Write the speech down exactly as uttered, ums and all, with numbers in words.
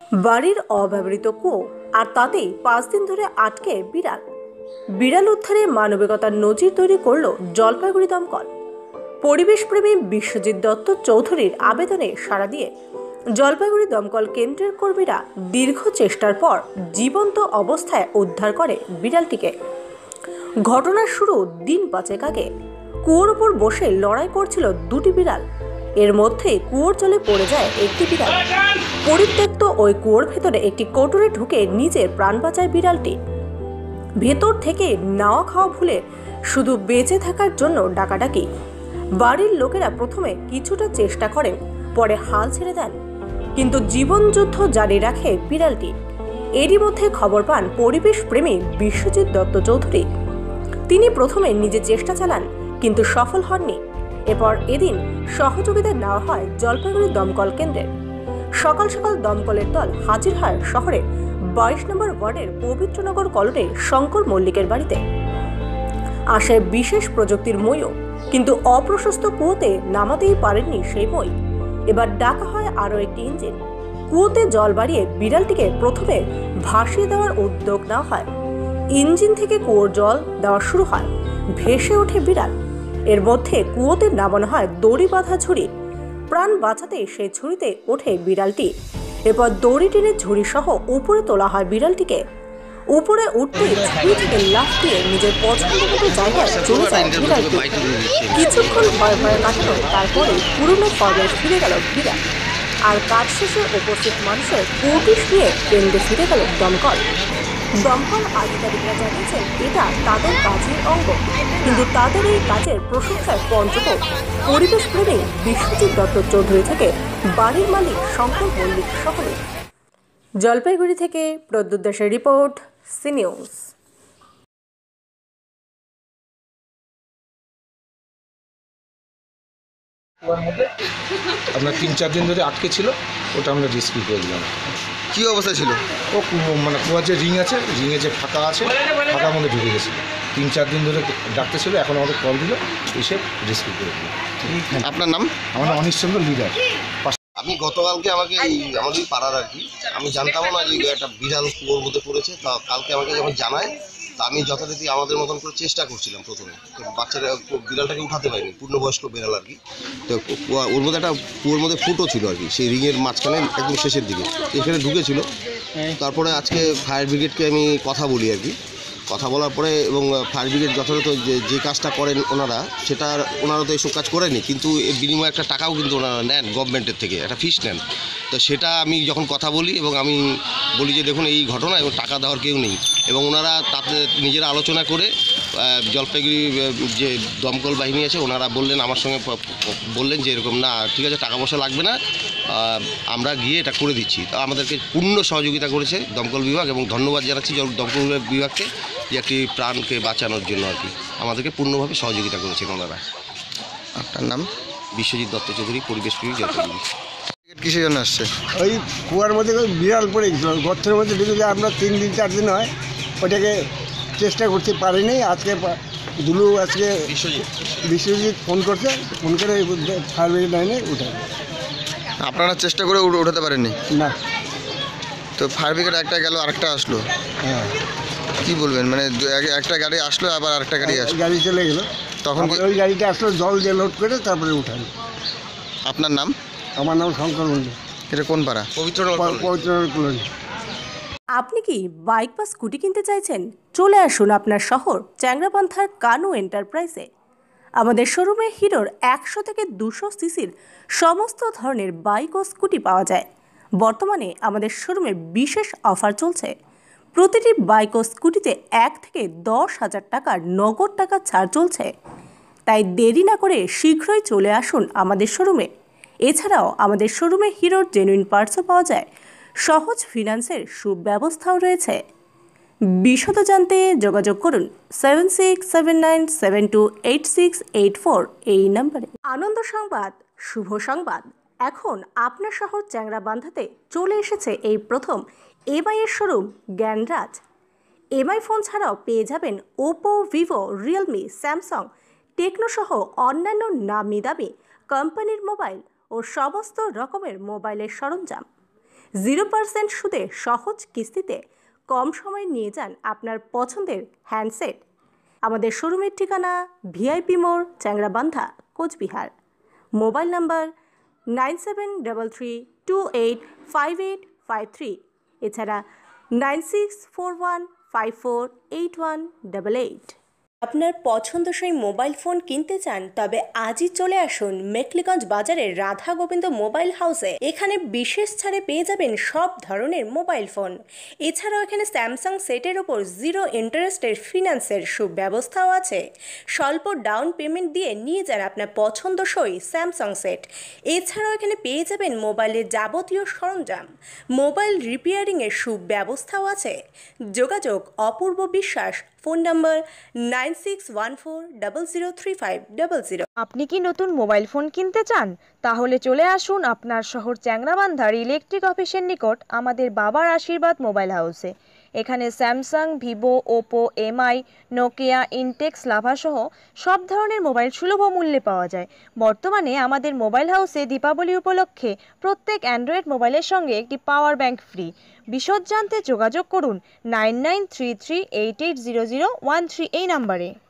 বাড়ির অব্যবহৃত কুয়ো আর তাতেই পাঁচ দিন ধরে আটকে বিড়াল বিড়াল উদ্ধারে মানবিকতার নজির তৈরি করল জলপাইগুড়ি দমকল। পরিবেশপ্রেমী বিশ্বজিৎ দত্ত চৌধুরীর আবেদনে সাড়া দিয়ে জলপাইগুড়ি দমকল কেন্দ্রের কর্মীরা দীর্ঘ চেষ্টার পর জীবন্ত অবস্থায় উদ্ধার করে বিড়ালটিকে। ঘটনার শুরু দিন পাঁচেক আগে। কুয়োর উপর বসে লড়াই করছিল দুটি বিড়াল। এর মধ্যে কুয়োর জলে পড়ে যায় একটি বিড়াল। পরিত্যক্ত ওই কুয়োর ভেতরে একটি কোটরে ঢুকে নিজের প্রাণ বাঁচায় বিড়ালটি। ভেতর থেকে নাওয়া খাওয়া ভুলে শুধু বেঁচে থাকার জন্য ডাকাডাকি। বাড়ির লোকেরা প্রথমে কিছুটা চেষ্টা করেন, পরে হাল ছেড়ে দেন, কিন্তু জীবনযুদ্ধ জারি রাখে বিড়ালটি। এরই মধ্যে খবর পান পরিবেশ প্রেমী বিশ্বজিৎ দত্ত চৌধুরী। তিনি প্রথমে নিজে চেষ্টা চালান, কিন্তু সফল হননি। এরপর এদিন সহযোগিতা নেওয়া হয় জলপাইগুড়ি দমকল কেন্দ্রের। সকাল সকাল দমকলের দল হাজির হয় শহরে বাইশ নম্বর ওয়ার্ডের পবিত্রনগর কলোনির শঙ্কর মল্লিকের বাড়িতে। আসে বিশেষ প্রযুক্তির মইও, কিন্তু অপ্রশস্ত কুয়োতে নামাতেই পারেননি সেই মই। এবার ডাকা হয় আরও একটি ইঞ্জিন। কুয়োতে জল বাড়িয়ে বিড়ালটিকে প্রথমে ভাসিয়ে দেওয়ার উদ্যোগ নেওয়া হয়। ইঞ্জিন থেকে কুয়োর জল দেওয়া শুরু হয়। ভেসে ওঠে বিড়াল। এর মধ্যে কুয়োতে নামানো হয় দড়ি বাঁধা ঝুড়ি। প্রাণ বাঁচাতে সেই ঝুড়িতে ওঠে বিড়ালটি। এরপর দড়ি টেনে ঝুড়ি সহ উপরে তোলা হয় বিড়ালটিকে। উপরে উঠতেই ঝুড়ি থেকে লাফ দিয়ে নিজের পছন্দ মতো জায়গায় চলে যায় বিড়ালটি। কিছুক্ষণ ভয় ভয়ে কাটানো, তারপরে পুরনো পর্যায়ে ফিরে গেল বিড়াল। আর কাজ শেষে উপস্থিত মানুষের কৌতুক নিয়ে কেন্দ্রে ফিরে গেল দমকল। দমকল আধিকারিকরা জানিয়েছেন এটা তাদের কাজের অঙ্গ, কিন্তু তাদের এই কাজের প্রশংসায় পঞ্চমুখ পরিবেশ প্রেমী বিশ্বজিৎ দত্ত চৌধুরী থেকে বাড়ির মালিক শঙ্কর মল্লিক সকলে। জলপাইগুড়ি থেকে প্রদ্যুৎ দাসের রিপোর্ট, সি নিউজ। আপনার তিন চার দিন ধরে আটকে ছিল, ওটা আমরা রেস্কিউ করে দিলাম। কী অবস্থা ছিল? ও মানে কুয়ার যে রিং আছে, রিংয়ে যে ফাঁকা আছে, ফাঁকার মধ্যে ঢুকে গেছিল। তিন চার দিন ধরে ডাকতে ছিল, এখন আমাদের কল দিল, এসে রেস্কিউ করে দিল। আপনার নাম? আমার নাম অনিশ চন্দ্র লিডার। আমি গতকালকে আমাকে এই আমাদের পাড়ার আর কি, আমি জানতাম না যে একটা বিড়াল কুয়োর মধ্যে পড়েছে। তা কালকে আমাকে যখন জানায়, তা আমি যথারীতি আমাদের মতন করে চেষ্টা করছিলাম। প্রথমে তো বাচ্চারা বিড়ালটাকে উঠাতে পারিনি, পূর্ণবয়স্ক বিড়াল আর কি। তো ওর মধ্যে একটা কুয়োর মধ্যে ফুটো ছিল আর কি, সেই রিংয়ের মাঝখানে একদম শেষের দিকে এখানে ঢুকেছিল। তারপরে আজকে ফায়ার ব্রিগেডকে আমি কথা বলি আর কি। কথা বলার পরে এবং ফায়ার ব্রিগেড যথাযথ যে যে কাজটা করেন ওনারা, সেটা ওনারা তো এইসব কাজ করেনি, কিন্তু এর বিনিময়ে একটা টাকাও কিন্তু ওনারা নেন গভর্নমেন্টের থেকে, একটা ফিস নেন। তো সেটা আমি যখন কথা বলি এবং আমি বলি যে দেখুন এই ঘটনা এবং টাকা দেওয়ার কেউ নেই, এবং ওনারা তাতে নিজেরা আলোচনা করে জলপাইগুড়ি যে দমকল বাহিনী আছে ওনারা বললেন, আমার সঙ্গে বললেন যে এরকম না, ঠিক আছে টাকা পয়সা লাগবে না, আমরা গিয়ে এটা করে দিচ্ছি। তো আমাদেরকে পূর্ণ সহযোগিতা করেছে দমকল বিভাগ, এবং ধন্যবাদ জানাচ্ছি দমকল বিভাগকে যে একটি প্রাণকে বাঁচানোর জন্য আর কি আমাদেরকে পূর্ণভাবে সহযোগিতা করেছেন ওনারা। আপনার নাম? বিশ্বজিৎ দত্ত চৌধুরী, পরিবেশ প্রেমী জলপাইগুড়ি। কিসের জন্য আসছে? ওই কুয়ার মধ্যে বিড়াল পড়ে গেছিল, গর্তের মধ্যে ঢুকে আমরা তিন দিন চার দিন হয় ওটাকে চেষ্টা করতে পারিনি। আজকে দুলু আজকে বিশ্বজিৎ বিশ্বজিৎ ফোন করছে, ফোন করে ফায়ার ব্রিগেড লাইনে উঠে। আপনারা চেষ্টা করে উঠাতে পারেননি? না। তো ফায়ার ব্রিগেড একটা গেল, আরেকটা আসলো। হ্যাঁ, কী বলবেন, মানে একটা গাড়ি আসলো আবার আরেকটা গাড়ি আসলো? গাড়ি চলে গেলো, তখন ওই গাড়িটা আসলো, জল দিয়ে লোড করে তারপরে উঠানো। আপনার নাম? আমার নাম শঙ্কর মল্লিক। এটা কোন পাড়া? পবিত্রনগর কলোনি। আপনি কি বাইক বা স্কুটি কিনতে চাইছেন? চলে আসুন আপনার শহর চ্যাংরাপান্থার কানু এন্টারপ্রাইজে। আমাদের শোরুমে হিরোর একশো থেকে দুশো সিসির সমস্ত ধরনের বাইক ও স্কুটি পাওয়া যায়। বর্তমানে আমাদের শোরুমে বিশেষ অফার চলছে। প্রতিটি বাইক ও স্কুটিতে এক থেকে দশ হাজার টাকার নগদ টাকা ছাড় চলছে। তাই দেরি না করে শীঘ্রই চলে আসুন আমাদের শোরুমে। এছাড়াও আমাদের শোরুমে হিরোর জেনুইন পার্টসও পাওয়া যায়। সহজ ফিনান্সের সুব্যবস্থাও রয়েছে। বিশদ জানতে যোগাযোগ করুন seven six seven nine seven two eight six eight four এই নম্বরে। আনন্দ সংবাদ, শুভ সংবাদ। এখন আপনার শহর চ্যাংরাবান্ধাতে চলে এসেছে এই প্রথম এমআইয়ের শোরুম জ্ঞানরাজ। এমআই ফোন ছাড়াও পেয়ে যাবেন Oppo, Vivo, Realme, Samsung, Tecno সহ অন্যান্য নামি দামি কোম্পানির মোবাইল ও সমস্ত রকমের মোবাইলের সরঞ্জাম। জিরো পার্সেন্ট সুদে সহজ কিস্তিতে কম সময়ে নিয়ে যান আপনার পছন্দের হ্যান্ডসেট। আমাদের শোরুমের ঠিকানা ভিআইপি মোড়, Changrabandha, Cooch Behar. Mobile number nine seven double three two eight five eight five three, এছাড়া nine six four one five four eight one double eight. আপনার পছন্দসই মোবাইল ফোন কিনতে চান? তবে আজই চলে আসুন মেখলিগঞ্জ বাজারের রাধা গোবিন্দ মোবাইল হাউসে। এখানে বিশেষ ছাড়ে পেয়ে যাবেন সব ধরনের মোবাইল ফোন। এছাড়াও এখানে স্যামসাং সেটের ওপর জিরো ইন্টারেস্টের ফিনান্সের সুব্যবস্থাও আছে। স্বল্প ডাউন পেমেন্ট দিয়ে নিয়ে যান আপনার পছন্দসই স্যামসাং সেট। এছাড়াও এখানে পেয়ে যাবেন মোবাইলের যাবতীয় সরঞ্জাম, মোবাইল রিপেয়ারিংয়ের সুব্যবস্থাও আছে। যোগাযোগ Apurba Biswas, phone number nine six one four double zero three five double zero. আপনি কি নতুন মোবাইল ফোন কিনতে চান? তাহলে চলে আসুন আপনার শহর চ্যাংরাবান্ধার ইলেকট্রিক অফিসের নিকট আমাদের বাবার আশীর্বাদ মোবাইল হাউসে। এখানে Samsung, Vivo, Oppo, Mi, Nokia, Intex, Lava সহ সব ধরনের মোবাইল সুলভ মূল্যে পাওয়া যায়। বর্তমানে আমাদের মোবাইল হাউসে দীপাবলি উপলক্ষে প্রত্যেক অ্যান্ড্রয়েড মোবাইলের সঙ্গে একটি পাওয়ার ব্যাংক ফ্রি। বিশদ জানতে যোগাযোগ করুন nine nine three three eight eight zero zero one three এই নাম্বারে।